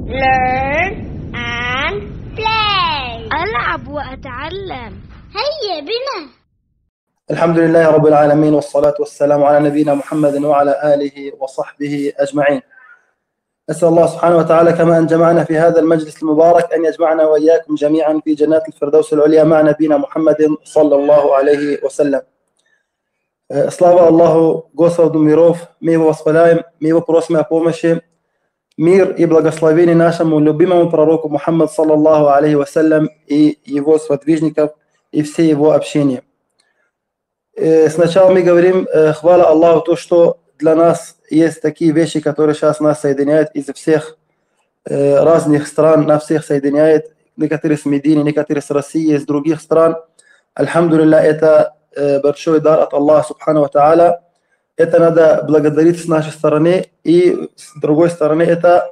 learn and play. ألعب وأتعلم. هيا بنا. الحمد لله رب العالمين، والصلاة والسلام على نبينا محمد وعلى آله وصحبه أجمعين. أسأل الله سبحانه وتعالى كما أن جمعنا في هذا المجلس المبارك أن يجمعنا وإياكم جميعا في جنات الفردوس العليا مع نبينا محمد صلى الله عليه وسلم. Slava Allahu, Gospodu mirov, mi его восхваляем, мы его просим о помощи. Мир и благословение нашему любимому пророку Мухаммад саллаллаху алейхи вассалям и его сподвижников и все его общения. Сначала мы говорим хвала Аллаху, то, что для нас есть такие вещи, которые сейчас нас соединяют из всех разных стран, нас всех соединяет, некоторые с Медины, некоторые с России, из других стран. Альхамдулилля, это большой дар от Аллаха субхану ва тааля. Это надо благодарить с нашей стороны, и с другой стороны это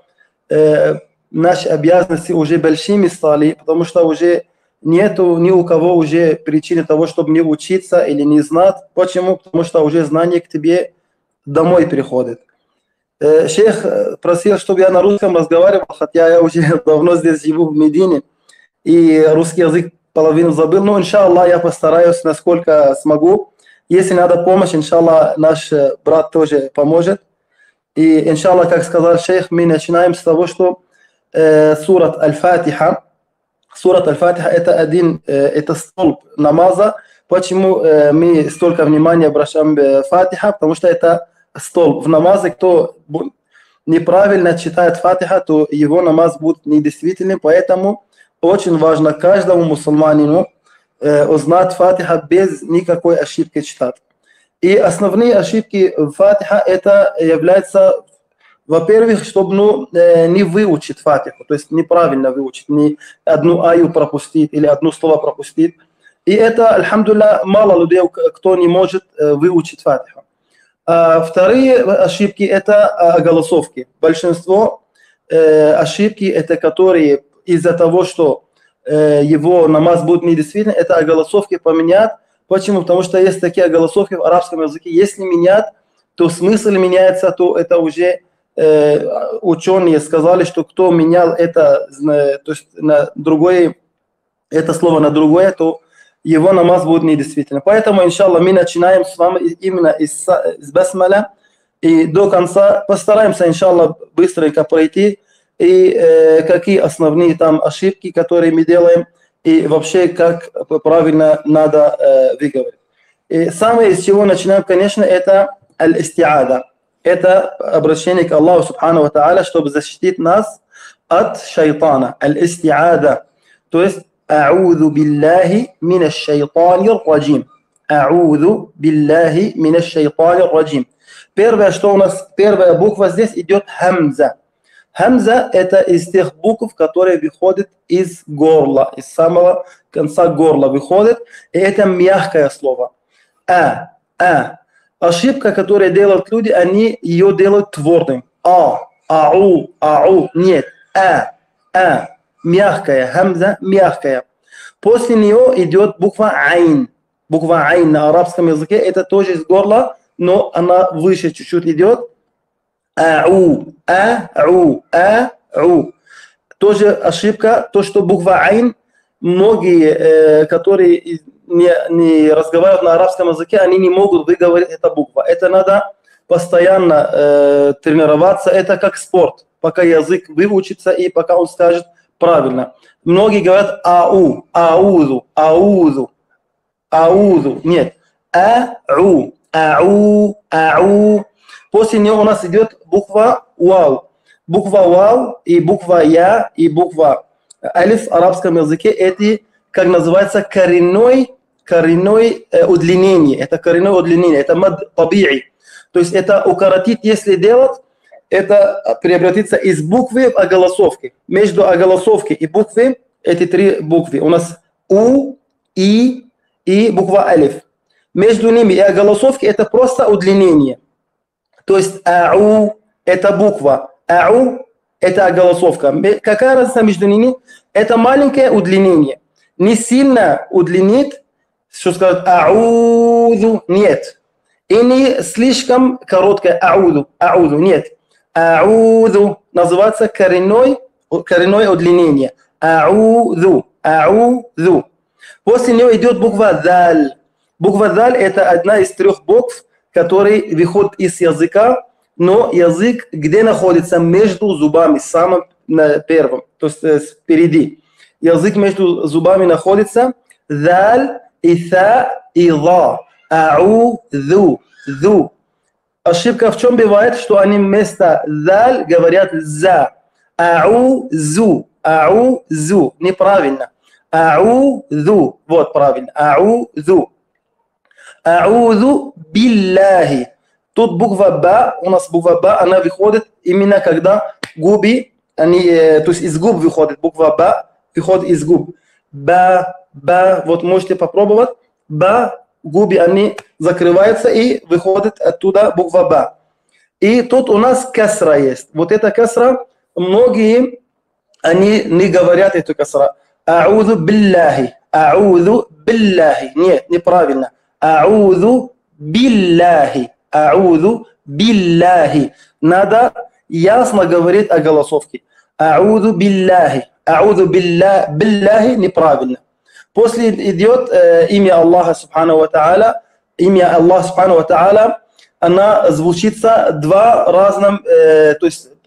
наши обязанности уже большими стали, потому что уже нету ни у кого уже причины того, чтобы не учиться или не знать. Почему? Потому что уже знание к тебе домой приходит. Шейх просил, чтобы я на русском разговаривал, хотя я уже давно здесь живу в Медине, и русский язык половину забыл, но иншаллах я постараюсь, насколько смогу. Если надо помощь, иншаллах наш брат тоже поможет. И иншаллах, как сказал шейх, мы начинаем с того, что сурат Аль-Фатиха. Сурат Аль-Фатиха это столб намаза. Почему мы столько внимания обращаем в Фатиха? Потому что это столб в намазе. Кто неправильно читает Фатиха, то его намаз будет недействительным. Поэтому очень важно каждому мусульманину узнать Фатиха без никакой ошибки читать. И основные ошибки Фатиха это является, во-первых, чтобы не выучить Фатиху, то есть неправильно выучить, не одну аю пропустить или одно слово пропустить. И это, альхамдулилля, мало людей, кто не может выучить Фатиху. Вторые ошибки это оголосовки. Большинство ошибки это которые из-за того, что его намаз будет недействительным, это оголосовки поменять. Почему? Потому что есть такие оголосовки в арабском языке. Если менять, то смысл меняется, то это уже ученые сказали, что кто менял это, то есть на другое, это слово на другое, то его намаз будет недействительным. Поэтому, иншаллах, мы начинаем с вами именно из басмаля и до конца постараемся, иншаллах, быстренько пройти. И какие основные там ошибки, которые мы делаем, и вообще как правильно надо выговорить. И самое, с чего начинаем, конечно, это аль-истиада. Это обращение к Аллаху субхану ва тааля, чтобы защитить нас от шайтана. Аль-истиада. То есть а'удhu биллахи минаш шайтанир раджим. А'удhu биллахи минаш шайтанир раджим. Первое, что у нас, первая буква здесь идет хамза. Хамза это из тех букв, которые выходят из горла, из самого конца горла выходит, и это мягкое слово. Ошибка, которую делают люди, они ее делают твердым. Ау, нет, мягкая, хамза мягкая. После нее идет буква айн. Буква айн на арабском языке это тоже из горла, но она выше чуть-чуть идет. Ау. Тоже ошибка, то, что буква айн, многие, которые не разговаривают на арабском языке, они не могут выговорить эту букву. Это надо постоянно тренироваться, это как спорт, пока язык выучится и пока он скажет правильно. Многие говорят аузу, нет, ау. После нее у нас идет буква вау. Буква вау и буква я и буква алиф в арабском языке эти, как называется, коренное удлинение. Это коренное удлинение, это мад таби'i. То есть это укоротить, если делать, это превратится из буквы в оголосовки. Между оголосовки и буквы эти три буквы. У нас у, и буква алиф. Между ними и оголосовки это просто удлинение. То есть ау это буква, ау это оголосовка. Какая разница между ними? Это маленькое удлинение. Не сильно удлинит, что сказать аузу, нет. И не слишком короткое аузу, нет. Аузу называется коренное коренное удлинение. А'удhu, а'удhu. После нее идет буква даль. Буква даль это одна из 3 букв, которые выходят из языка, но язык где находится? Между зубами, самым первым, то есть впереди. Язык между зубами находится. Даль и та и ла. А'удhu, ду. Ошибка в чем бывает, что они вместо даль говорят за. А'узу, а'узу. Неправильно. А'удhu. Вот правильно. А'удhu. А'удhu биллахи. Тут буква ба, у нас буква ба, она выходит именно когда губы, они, то есть из губ выходит, буква ба выходит из губ. Ба, вот можете попробовать. Ба, губы, они закрываются и выходит оттуда буква ба. И тут у нас касра есть. Вот эта касра, многие, они не говорят эту касра. А'удhu биллахи. А'удhu биллахи. Нет, неправильно. А'удhu биллахи. А'удhu биллахи. Надо ясно говорить о голосовке. А'удhu биллахи. А'удhu биллахи неправильно. После идет имя Аллаха Субхану ва Тааля. Имя Аллаха Субхану ва Тааля, она звучится два разных, то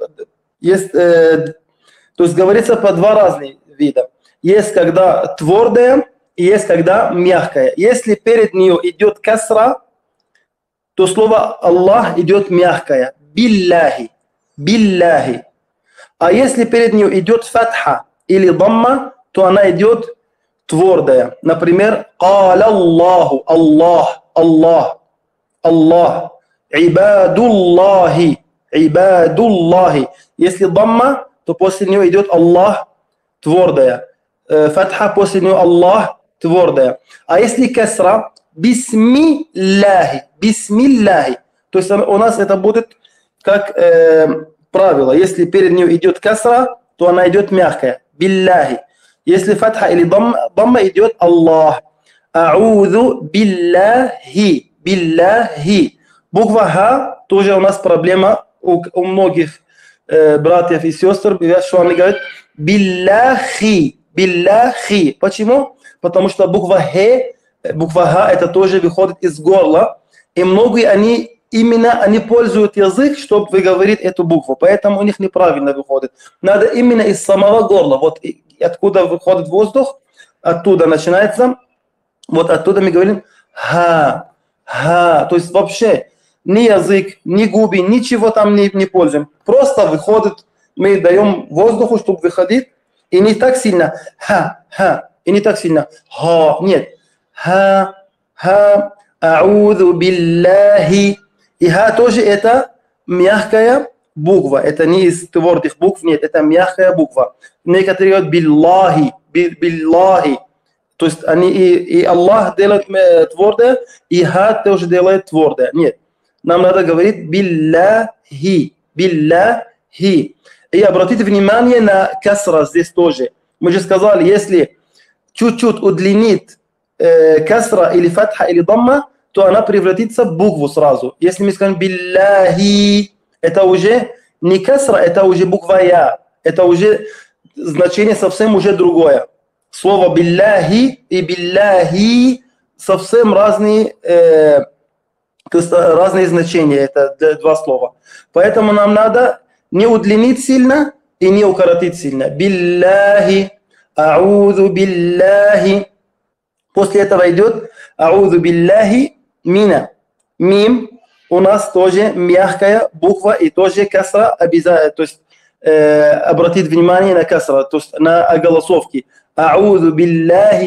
есть говорится по два разных вида. Есть когда твердая, и есть когда мягкая. Если перед нее идет касра, то слово Аллах идет мягкое. Билляхи. Билляхи. А если перед нее идет фатха или дамма, то она идет твердая. Например, Каля Аллаху. Аллах. Аллах. Аллах. Ибадуллахи. Ибадуллахи. Если дамма, то после нее идет Аллах твердая. Фатха после нее Аллах твердая. А если касра, бисмилляхи. Бисмилляхи. То есть у нас это будет как правило. Если перед ней идет касра, то она идет мягкая. Билляхи. Если фатха или дамма идет Аллах. А'удhu билляхи. Билляхи. Буква Ха тоже у нас проблема у многих братьев и сестер, что они говорят билляхи. Билляхи. Почему? Потому что буква Ха это тоже выходит из горла. И многие они пользуют язык, чтобы выговорить эту букву. Поэтому у них неправильно выходит. Надо именно из самого горла. Вот откуда выходит воздух, оттуда начинается. Вот оттуда мы говорим Ха. Ха. То есть вообще ни язык, ни губы, ничего там не пользуем. Просто выходит, мы даем воздуху, чтобы выходить. И не так сильно ха. И не так сильно ха. Нет. Ха. А'удhu билляхи. И ха тоже это мягкая буква. Это не из твердых букв, нет, это мягкая буква. Некоторые говорят биллахи. Биллахи. То есть они и Аллах делает твердое, и ха тоже делает твердое. Нет. Нам надо говорить билляхи. Билляхи. И обратите внимание на касра здесь тоже. Мы же сказали, если чуть-чуть удлинит касра или фатха или дамма, то она превратится в букву сразу. Если мы скажем билляхи, это уже не касра, это уже буква я. Это уже значение совсем уже другое. Слово билляхи и билляхи совсем разные, то есть разные значения. Это два слова. Поэтому нам надо не удлинить сильно и не укоротить сильно. Билляхи, а'удhu билляхи. После этого идет а'удhu билляхи мина. Мим у нас тоже мягкая буква и тоже касра обязательно. То есть обратить внимание на касра, то есть на оголосовки. А'удhu билляхи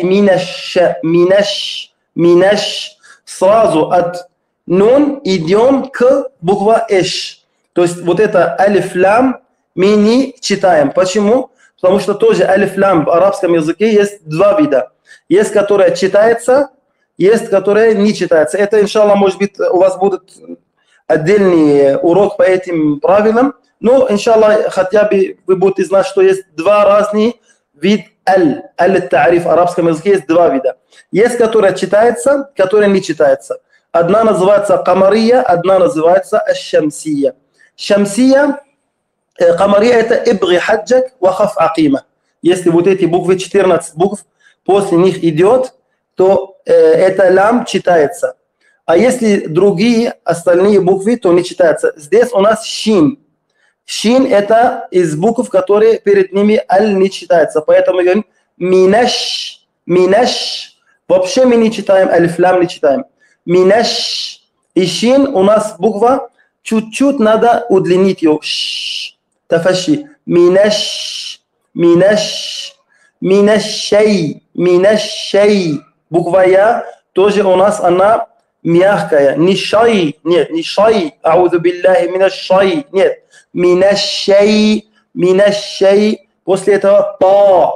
минаш. Сразу от нун идем к буква эш. То есть вот это алиф-лам мы не читаем. Почему? Потому что тоже алиф-лам в арабском языке есть два вида. Есть, которая читается, есть, которая не читается. Это, иншаллах, может быть, у вас будет отдельный урок по этим правилам. Но, иншаллах, хотя бы вы будете знать, что есть два разных вида аль-тариф в арабском языке. Есть два вида. Есть, которая читается, которая не читается. Одна называется камария, одна называется аш-шамсия. Шамсия Камария это ибги хаджак вахаф акима. Если вот эти буквы, 14 букв, после них идет, то это лам читается. А если другие остальные буквы, то не читается. Здесь у нас шин. Шин это из букв, которые перед ними аль не читается. Поэтому мы говорим минаш, минаш. Вообще мы не читаем алиф лам, не читаем. Минаш. И шин у нас буква, чуть-чуть надо удлинить ее. Тафаши. Минаш, минаш, минашай, минашай. Буква я тоже у нас она мягкая. Не шай, нет, не шай. Аузу билляхи минашай, нет. Минашай, минашай. После этого та.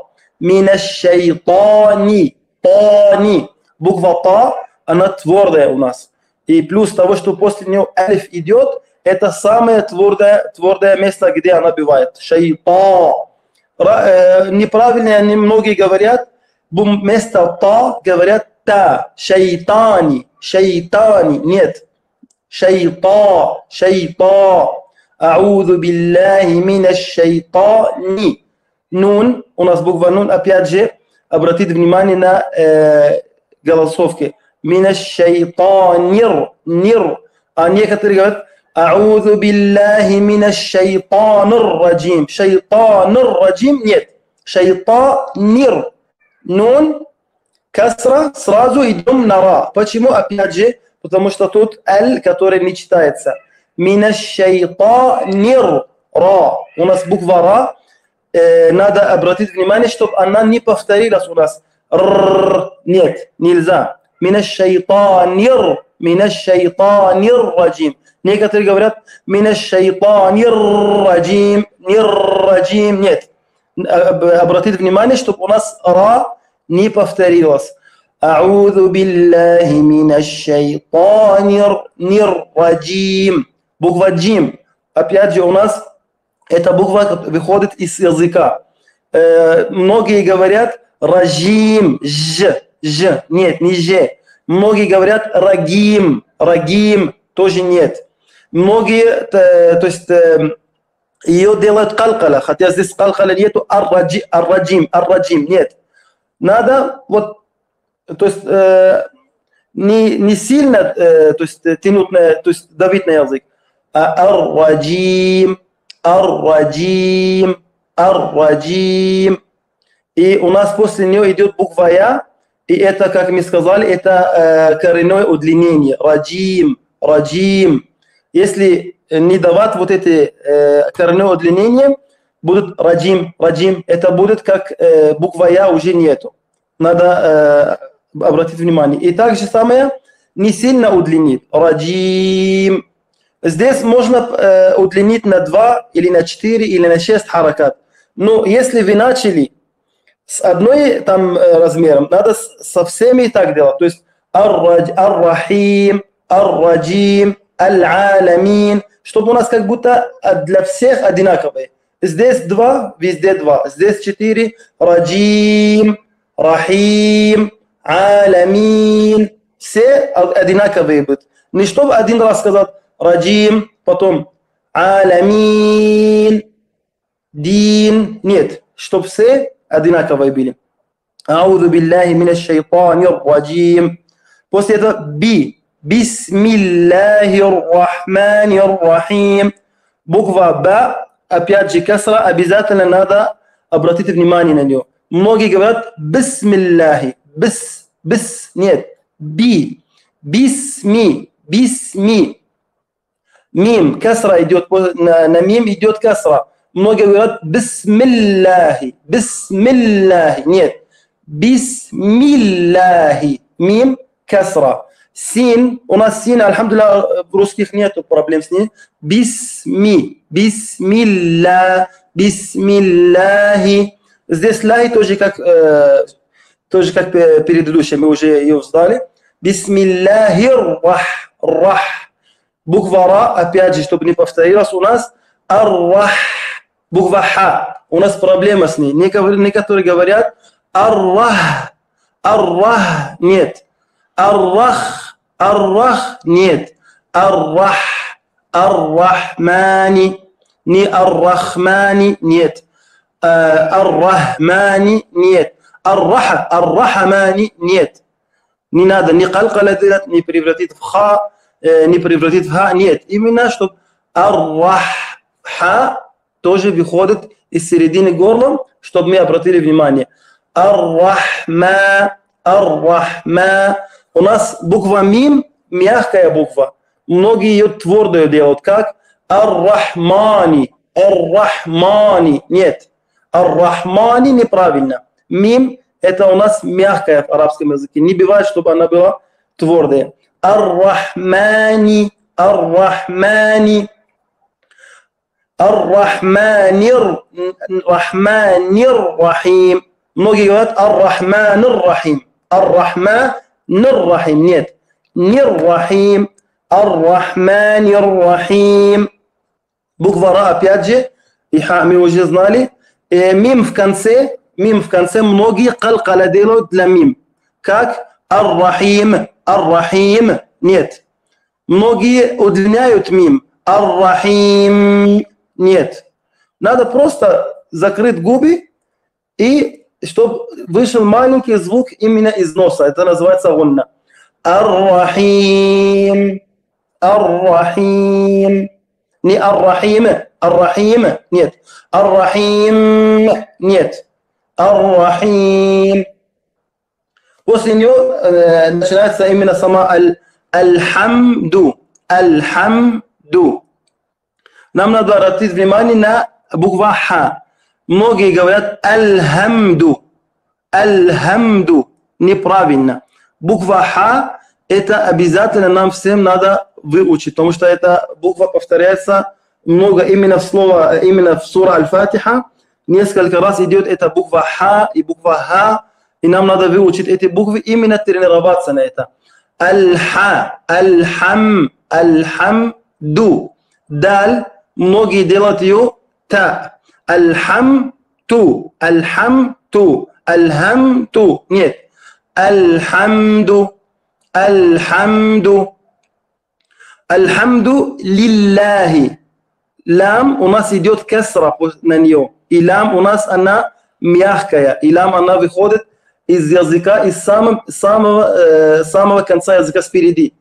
Минашайтани, тани. Буква та, она твердая у нас. И плюс того, что после нее алиф идет, это самое твердое место, где она бывает. Шайта. Неправильно многие говорят, вместо та говорят та. Шайтани, шайтани. Нет. Шайта, шайта. Аузу билляхи минаш шайтани. Нун, у нас буква нун, опять же, обратите внимание на голосовки. Минаш шайтанир, нир. А некоторые говорят, аузу билляхи минаш шайтанир раджим. Шайтанир раджим, нет. Шайтанир. Нун, касра, сразу идем на ра. Почему? Опять же, потому что тут аль, который не читается. Минаш шайтанир ра. У нас буква ра. Надо обратить внимание, чтобы она не повторилась у нас. Нет, нельзя. Минаш шайтанир, минаш шайтанир раджим. Некоторые говорят минаш шайтанир раджим, нир раджим. Нет. Обратить внимание, чтобы у нас ра не повторилась. Аузу билляхи минаш шайтанир нир раджим. Буква джим. Опять же у нас эта буква выходит из языка. Многие говорят раджим, ж. Нет, не ж. Многие говорят рагим, рагим, тоже нет. Многие, то есть, ее делают калкала, хотя здесь калкала нету, ар-раджим, нет. Надо, вот, то есть, не сильно, то есть, тянуть, то есть, давить на язык. Ар-раджим, ар-раджим, ар-раджим. И у нас после нее идет буква я, и это, как мы сказали, это коренное удлинение. Раджим, раджим. Если не давать вот эти коренное удлинение, будет раджим, раджим. Это будет как буква я уже нету. Надо обратить внимание. И также самое, не сильно удлинить. Раджим. Здесь можно удлинить на 2 или на 4 или на 6 харакат. Но если вы начали с одной там размером, надо со всеми так делать. То есть ар-рахим, ар-раджим, аль-аламин, чтобы у нас как будто для всех одинаковые. Здесь 2, везде 2. Здесь 4. Раджим, рахим, аламин. Все одинаковые будут. Не чтобы один раз сказать раджим, потом аламин, дин. Нет, чтобы все одинаковые были. Аузу билляхи минаш шайтанир раджим. После этого би. Бисмиллахир рахманир рахим. Буква ба, опять же касра, обязательно надо обратить внимание на нее. Многие говорят бисмиллахи. Бис, нет. Би. Бисми. Мим, касра идет, на мим идет касра. Многие говорят бисмиллахи. Нет. Бисмиллахи. Мим, касра. Син, у нас син, альхамдулилlah, в русских нету проблем с ним. Бисмилlah, бисмиллахи. Здесь лахи тоже как предыдущее, мы уже ее сдали. Бисмиллахир рах. Буква ра, опять же, чтобы не повторилось у нас, ар-рах. Буква ха. У нас проблема с ней. Некоторые говорят ар-рах. Ар-рах. Нет. Ар-рах. Ар-рах. Нет. Ар-рах. Ар-рахмани. ни ар-рахмани, нет. Ар-рахмани, нет. Ар-рахмани, нет. Не надо ни калкаля делать, ни превратить в ха, ни превратить в ха, нет. Именно, чтобы ар-рах-ха тоже выходит из середины горла, чтобы мы обратили внимание. Ар-рахма, ар-рахма. У нас буква мим мягкая буква. Многие ее твердую делают. Как? Ар-рахмани, ар-рахмани. Нет. Ар-рахмани неправильно. Мим это у нас мягкая в арабском языке. Не бывает, чтобы она была твердая. Ар-рахмани, ар-рахмани. Ар-рахманир, рахманир рахим. Многие говорят ар-рахманир рахим. Ар-рахманир рахим. Нет. Нир рахим. Ар-рахманир рахим. Буква Ра опять же. И Ха мы уже знали. Мим в конце многие калкаля делают для мим. Как ар-рахим. Ар-рахим. Нет. Многие удлиняют мим. Ар-рахим. Нет. Надо просто закрыть губы, и чтобы вышел маленький звук именно из носа. Это называется гунна. Ар-рахим. Ар-рахим. Не ар-рахим. Ар-рахим. Нет. Ар-рахим. Нет. Ар-рахим. После него начинается именно сама аль-хамду. Аль-хамду. Нам надо обратить внимание на букву Ха. Многие говорят аль-хамду. Аль-хамду. Неправильно. Буква Ха это обязательно нам всем надо выучить, потому что эта буква повторяется много именно в сура Аль-Фатиха. Несколько раз идет эта буква Ха и буква Ха. И нам надо выучить эти буквы, именно тренироваться на это. Аль-Ха. Аль-хам. Аль-хамду. Даль. Многие делают ее та. Аль-хам-ту. Аль-хам-ту. Аль-хам-ту. Нет. Аль-хамду. Аль-хамду. Аль-хамду лиллахи. Лам у нас идет кесра на нее. И лам у нас она мягкая. И лам она выходит из языка, из самого конца языка спереди.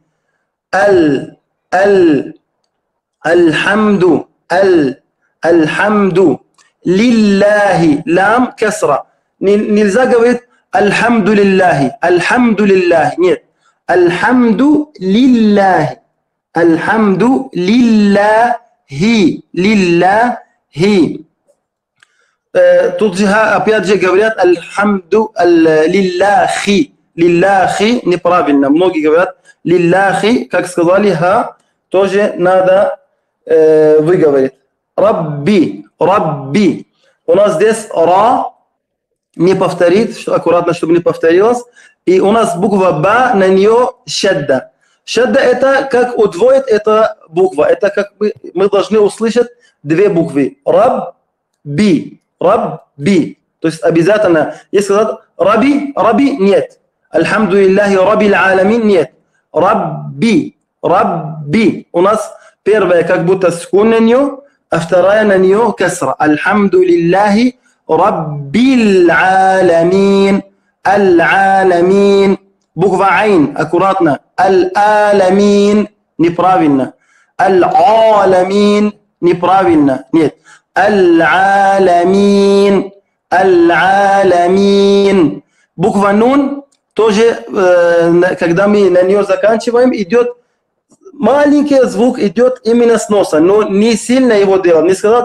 Аль-хамду. Аль-хамду. Лиллахи. Лам кесра. Нельзя говорить Аль-хамду лиллахи. Аль-хамду лиллахи. Нет. Аль-хамду лиллахи. Аль-хамду лиллахи. Лиллахи. Тут же опять же говорят Аль-хамду лиллахи. Лиллахи неправильно. Многие говорят лиллахи, как сказали, ха тоже надо выговорить. Рабби. Рабби. У нас здесь ра не повторит, аккуратно, чтобы не повторилось. И у нас буква ба, на нее шадда. Шадда это как удвоит эта буква. Это как мы должны услышать две буквы. Рабби. Рабби. То есть обязательно, если сказать раби, раби, нет. Альхамдулиллахи раббил аламин, нет. Рабби. Рабби. У нас первая как будто скун на нее, а вторая на нее касра. Альхамдулиллахи раббил аламин. Аль-аламин. Буква айн, аккуратно. Аль-аламин. Неправильно. Аль-аламин. Неправильно. Нет. Аль-аламин. Аль-аламин. Буква нун тоже, когда мы на нее заканчиваем, идет маленький звук, идет именно с носа, но не сильно его делать. Не сказать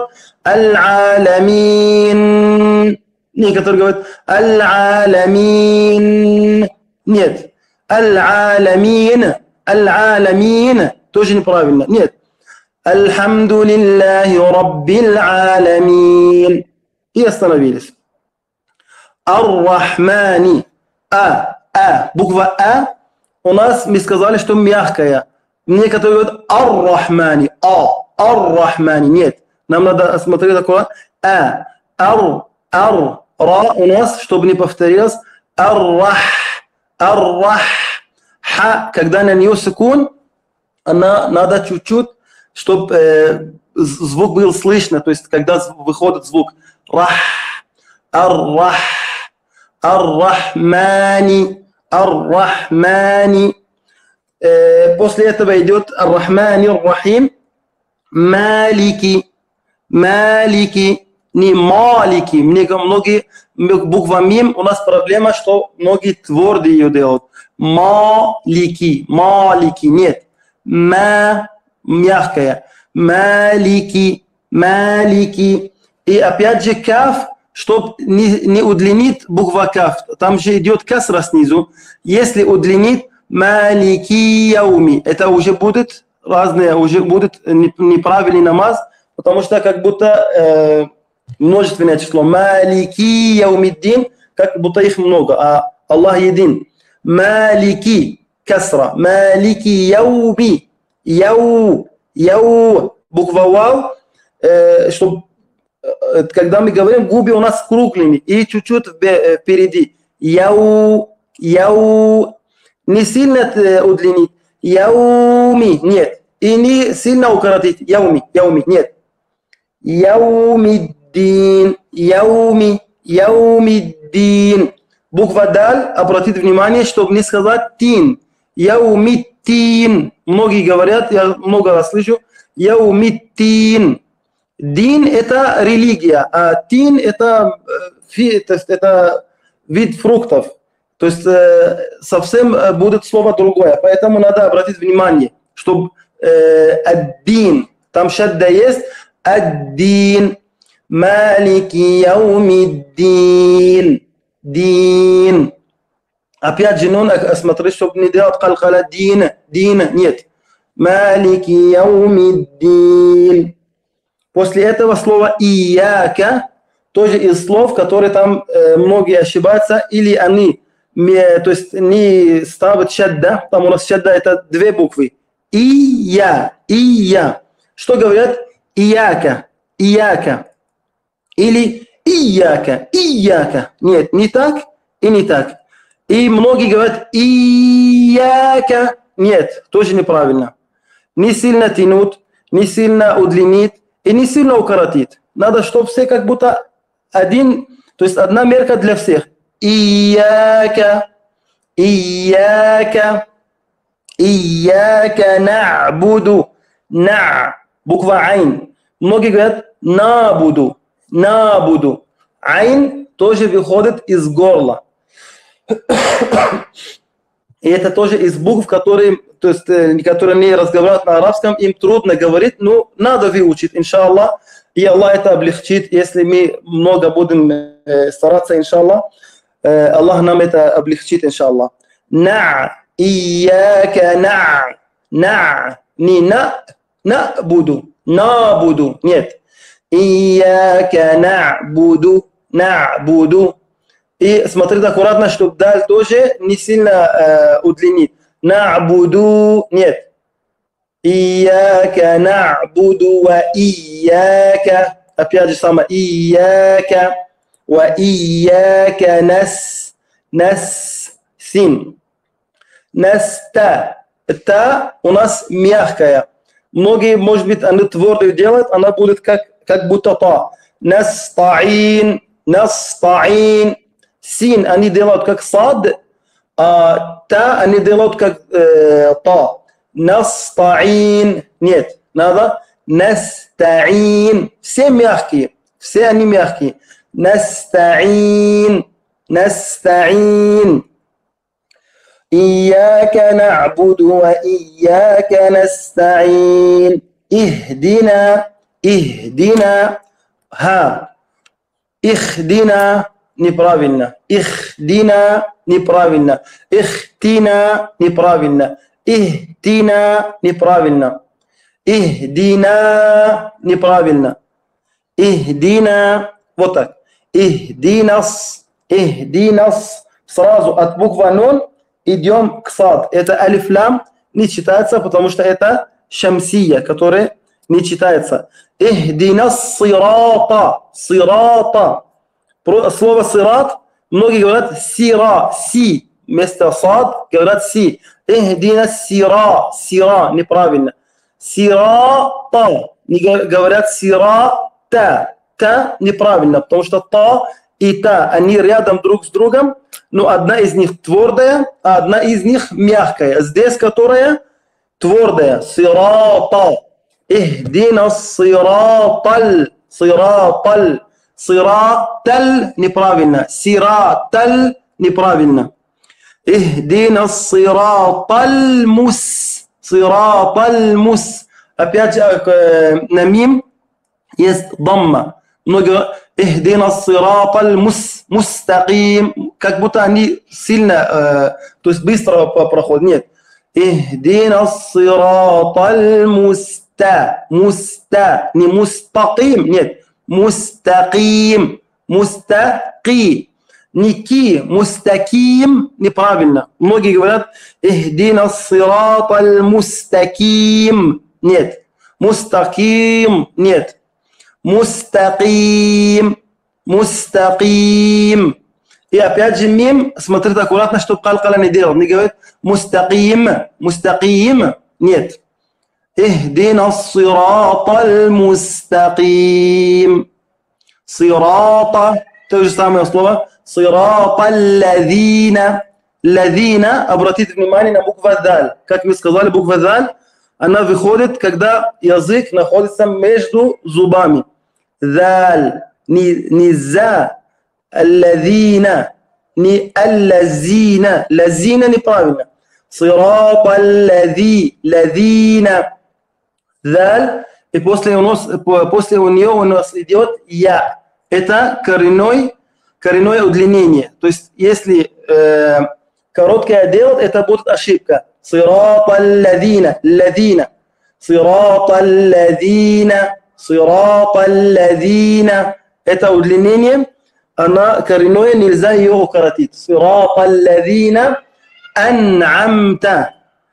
аль-аламин. Некоторые говорят аль-аламин. Нет. Аль-аламин. Аль-аламин. Тоже неправильно. Нет. Альхамдулиллахи раббил аламин. И остановились. Ар-рахмани. Буква А у нас мы сказали, что мягкая. Некоторые говорят ар-рахмани. Ар-рахмани. Нет. Нам надо смотреть такое. Ра у нас, чтобы не повторилось. Ар-рах. Ар-рах. Ха. Когда на нее сукун, она надо чуть-чуть, чтобы звук был слышно, то есть когда выходит звук рах, ар-рах, ар-рахмани, ар-рахмани. После этого идет ар-рахмани, ар-рахим, малики, малики, не малики. Многие буква мим, у нас проблема, что многие твердые ее делают. Малики, малики, нет. Мягкая. Малики, малики. И опять же каф, чтобы не удлинить буква каф. Там же идет касра снизу. Если удлинить малики яуми, это уже будет разные, уже будет неправильный намаз, потому что как будто множественное число. Малики яумиддин, как будто их много, а Аллах един. Малики, касра. Малики яуми. Яу. Буква вау, чтобы когда мы говорим, губы у нас круглыми и чуть-чуть впереди. Яу. Не сильно удлинить. Яуми. Нет. И не сильно укоротить. Яуми. Нет. Яумиддин. Яумиддин. Буква даль, обратите внимание, чтобы не сказать тин. Яумиддин. Многие говорят, я много раз слышу, яумиддин. Дин – это религия, а тин – это вид фруктов. То есть совсем будет слово другое. Поэтому надо обратить внимание, чтобы ад-дин, там шадда есть, ад-дин, малики яумиддин, дин. Опять же, нун, смотри, чтобы не делать калкала дин, нет. Малики яумиддин. После этого слово ияка, тоже из слов, которые там многие ошибаются, или они, то есть не ставят шадда, там у нас шадда это две буквы. Ия. Что говорят? Ияка. Или ияка. Нет, не так и не так. И многие говорят ияка. Нет, тоже неправильно. Не сильно тянут, не сильно удлинить и не сильно укоротить. Надо, чтобы все как будто один, то есть одна мерка для всех. Ияка нa'буду. Буква айн. Многие говорят набуду. Айн тоже выходит из горла. И это тоже из букв, которые, то есть, которые не разговаривают на арабском, им трудно говорить, но надо выучить, иншаллах. И Аллах это облегчит, если мы много будем стараться, иншаллах. Аллах нам это облегчит, иншаллах. Ияка не набуду. Нет. Ияка нa'буду. И смотрите аккуратно, чтобы даль тоже не сильно удлинить. Нa'буду. Нет. Ияка нa'буду ва ияка. Опять же самое. Ияка ва ияка син. Наста. Та у нас мягкая. Многие, может быть, они твердые делают, она будет как будто та. Настаин. Син они делают как сад, а та они делают как та. Настаин. Нет, надо настаин. Все мягкие. Все они мягкие. Настаин. Ияка нa'буду ва ияка настаин. Ихдина. Ха. Ихдина. Неправильно. Ихдина. Неправильно. Ихтина. Неправильно. Ихтина. Неправильно. Ихдина. Неправильно. Ихдина. Вот так. Ихдинас. Сразу от буквы нун идем к сад. Это алиф-лам не читается, потому что это шамсия, которая не читается. Ихдинас сирата. Слово сират, многие говорят сира, си, вместо сад говорят си. Ихдина сира, неправильно. Сирата. Не говорят сирата. Та неправильно, потому что та и та, они рядом друг с другом, но одна из них твердая, а одна из них мягкая. Здесь которая твердая. Сирата. Ихдина сираталь. Сираталь. Сираталь неправильно. Сираталь неправильно. Ихдина сираталь мус. Сираталь мус. Опять на мим есть дамма. Много ихдина сираталь мустаким. Как будто они сильно, то есть быстро проходят. Нет. Ихдина сираталь муста. Не мустаким. Нет. Мустаким. Мустаки. Не ки. Мустаким. Неправильно. Многие говорят ихдина сираталь мустаким. Нет. Мустаким. Нет. Мустаким. Мустаким. И опять же мим, смотрите аккуратно, чтобы калкала не делал. Не говорит мустаким. Мустаким. Нет. Ихдина сираталь мустаким. Сирата. То же самое слово. Сираталь ладина. Ладина. Обратите внимание на букву даль. Как мы сказали, буква даль, она выходит, когда язык находится между зубами. Даль. Не за. Алладина. Не аллазина. Лазина неправильно. Сираталь ладина. Даль. И после у нее у нас идет я. Это коренное удлинение. То есть, если короткое делать, это будет ошибка. Сираталь ладина. Ладина. Сираталь ладина. Сираталь ладина. Это удлинение, она коренное, нельзя ее укоротить. Сираталь ладина ан'амта.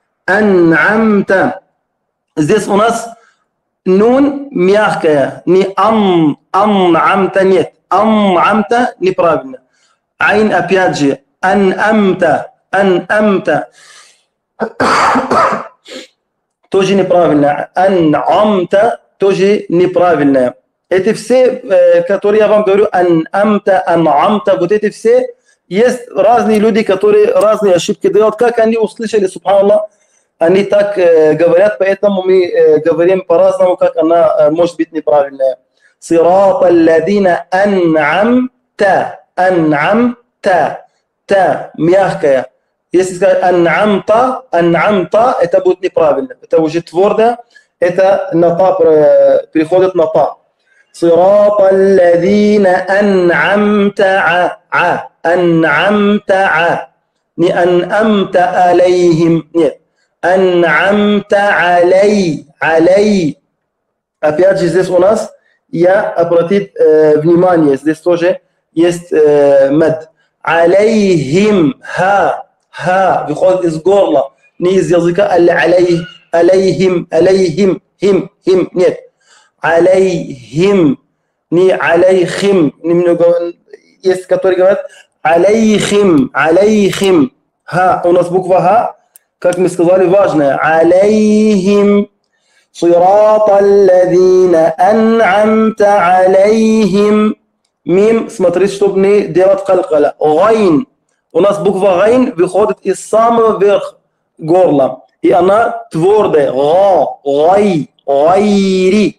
Ан'амта. Здесь у нас нун мягкая. Не ан'амта, нет. Ан'амта неправильно. Айн опять же. Ан'амта. Ан'амта. Тоже неправильно. Ан'амта тоже неправильно. Эти все, которые я вам говорю, ан'амта, ан'амта, вот эти все, есть разные люди, которые разные ошибки делают. Как они услышали, субханаллах, они так говорят, поэтому мы говорим по-разному, как она может быть неправильная. Сираталь ладина ан'амта. Ан'амта. Та, мягкая. Если сказать ан'амта, это будет неправильно. Это уже твердо, это на та переходит на та. Сираталь ладина ан'амта ан'амта. Не ан'амта алейхим. Нет. Ан'амта алей. Опять же здесь у нас я обратить внимание, здесь тоже есть мад. Алейхим. Ха выходит из горла, не из языка. Алейхим. Хим. Нет. Алейхим. Не алейхим. Немного есть, которые говорят алейхим. Ха. У нас буква ха, как мы сказали, важная. Алейхим. Сираталь ладина ан'амта алейхим. Мим, смотрите, чтобы не делать калкала. Гайн. У нас буква гайн выходит из самого верха горла. И она твердая. Гайри.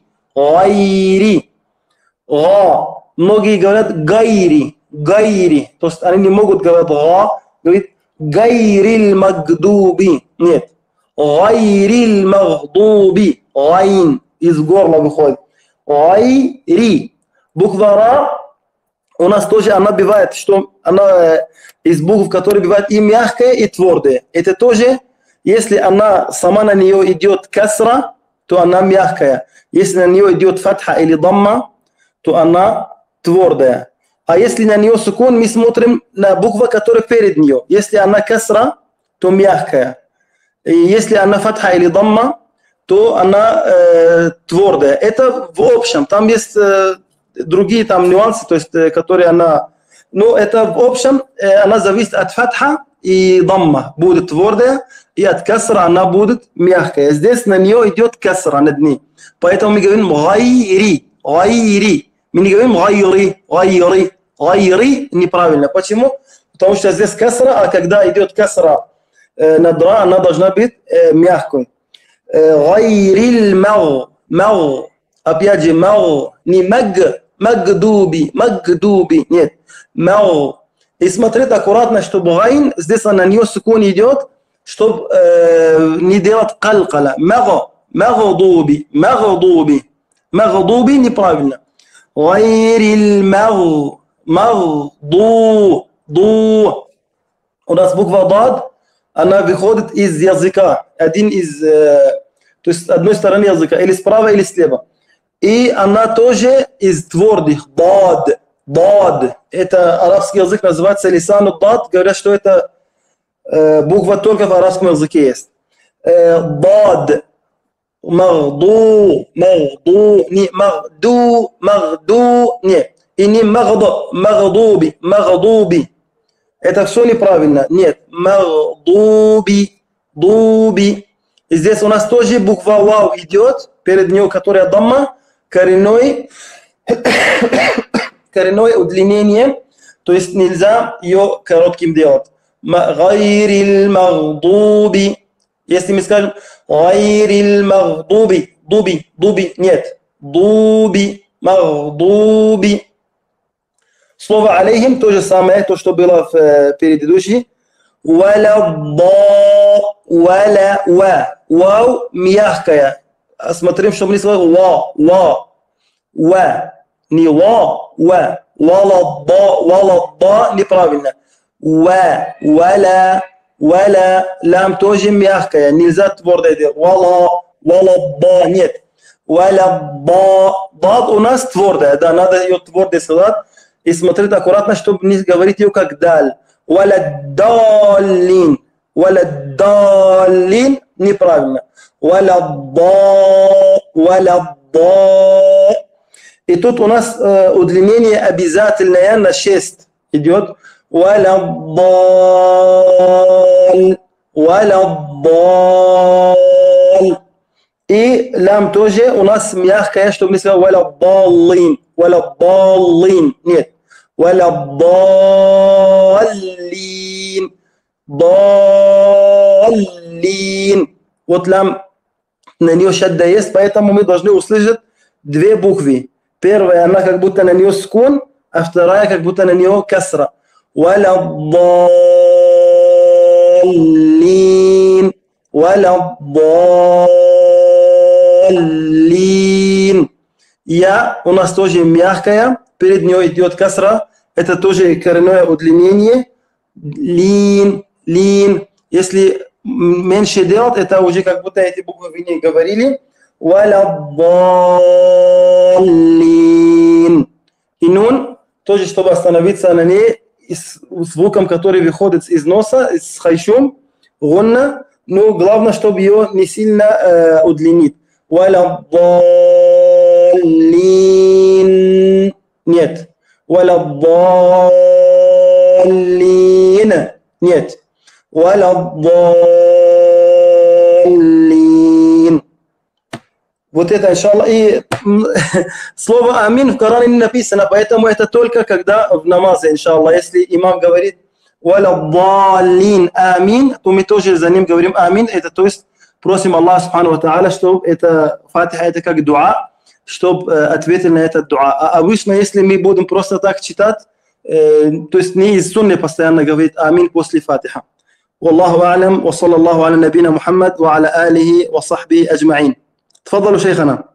Многие говорят гайри. То есть они не могут говорить говорит гайрил магдуби. Нет. Гайрил магдуби. Гайн. Из горла выходит. Гайри. Буква ра у нас тоже она бывает, что она из букв, которые бывают и мягкая, и твердая. Это тоже, если она сама на нее идет касра, то она мягкая. Если на нее идет фатха или дамма, то она твердая. А если на нее сукун, мы смотрим на букву, которая перед нее. Если она касра, то мягкая. И если она фатха или дамма, то она твердая. Это в общем. Там есть другие там нюансы, то есть, которые она... Но это в общем, она зависит от фатха и дамма будет твердая, и от касра она будет мягкая. Здесь на нее идет касра над ней. Поэтому мы говорим гайри, гайри. Мы не говорим гайри, гайри, гайри неправильно. Почему? Потому что здесь касра, а когда идет касра над ра, она должна быть мягкой. Гайрил маг. Опять же, маг, не магдуби, нет, маг. И смотрите аккуратно, чтобы гайн, здесь на нее сукун идет, чтобы не делать калкала. Магдуби неправильно. Гайрил магду. У нас буква дад, она выходит из языка, то есть с одной стороны языка, или справа, или слева. И она тоже из твердых, дад. Это арабский язык называется лисану дад, говорят, что это буква только в арабском языке есть. Дад, магду, не магду, не. И не магдуби. Это все неправильно. Нет, магдуби. И здесь у нас тоже буква вау идет, перед ней, которая дамма, коренное удлинение, то есть нельзя ее коротким делать. Гайрил магдуби. Если мы скажем гайрил магдуби, дуби, нет. Дуби, магдуби. Слово алейхим то же самое, то, что было в предыдущей. Вау мягкая. Смотрим, чтобы не сказать не валадда неправильно. Вала лам тоже мягкая, нельзя твердое делать. Валадда нет. Валадда дад у нас твердая, да, надо ее твердо сказать. И смотрите аккуратно, чтобы не говорить ее как даль. Валаддалин неправильно. Валадда. И тут у нас удлинение обязательное на 6 идет. Валаддал. И лям тоже у нас мягкая, чтобы не сказать валаддалин. Нет. Валаддалин. Вот лям на нее шадда есть, поэтому мы должны услышать две буквы. Первая, она как будто на нее скун, а вторая как будто на нее касра. Валаддалин. Я у нас тоже мягкая, перед ней идет касра, это тоже коренное удлинение. Лин. Если меньше делать, это уже как будто эти буквы вы не говорили. Валаддалин. И нун, тоже чтобы остановиться на ней, с звуком, который выходит из носа, с хайшум, гунна, но главное, чтобы ее не сильно удлинить. Валаддалин. Нет. Валаддалин. Нет. Валаддалин. Вот это, иншаллах. И слово амин в Коране не написано, поэтому это только когда в намазе, иншаллах. Если имам говорит валаддалин амин, то мы тоже за ним говорим амин. Это то есть просим Аллаха субхану ва тааля, чтобы это фатиха, это как дуа, чтобы ответил на этот дуа. А обычно, если мы будем просто так читать, то есть не из сунны постоянно говорит амин после фатиха. والله أعلم وصلى الله على نبينا محمد وعلى آله وصحبه أجمعين. تفضلوا شيخنا.